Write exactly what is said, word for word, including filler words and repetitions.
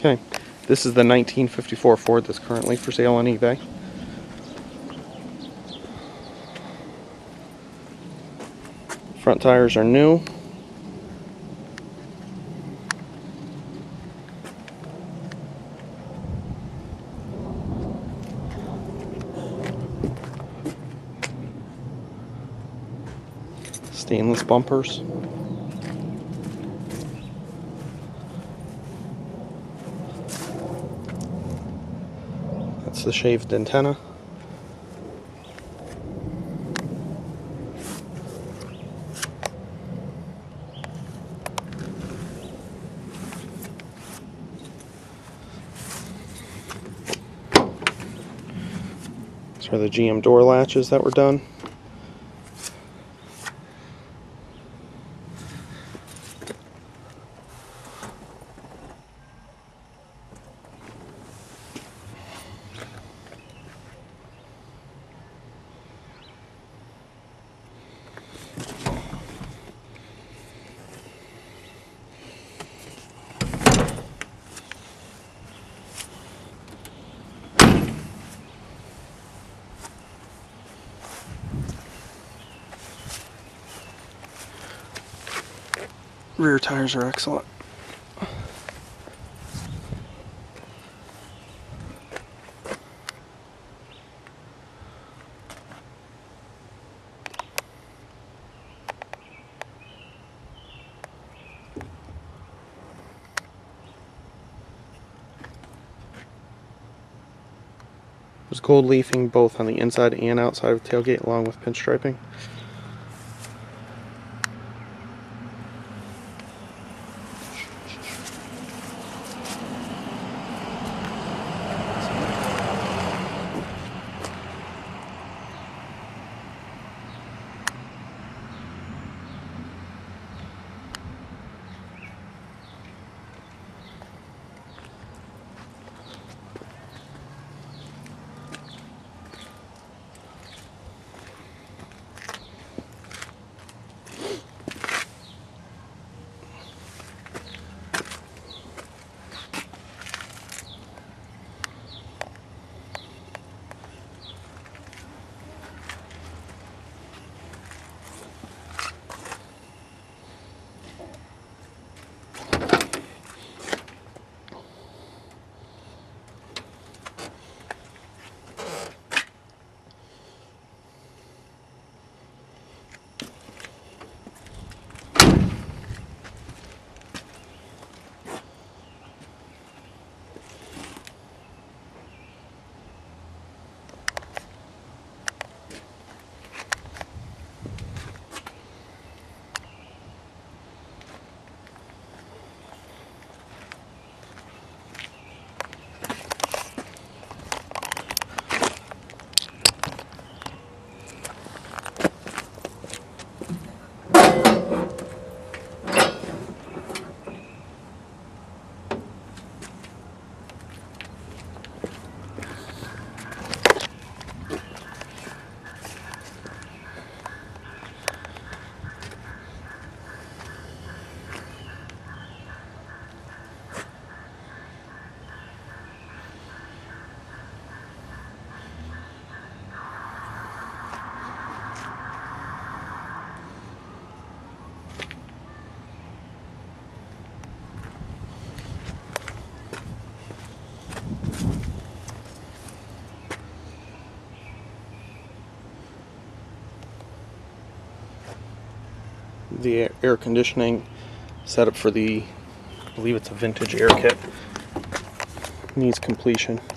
Okay, this is the nineteen fifty-four Ford that's currently for sale on eBay. Front tires are new. Stainless bumpers. That's the shaved antenna. These are the G M door latches that were done. Rear tires are excellent. There's gold leafing both on the inside and outside of the tailgate, along with pinstriping. The air conditioning setup for the, I believe it's a vintage air kit, needs completion.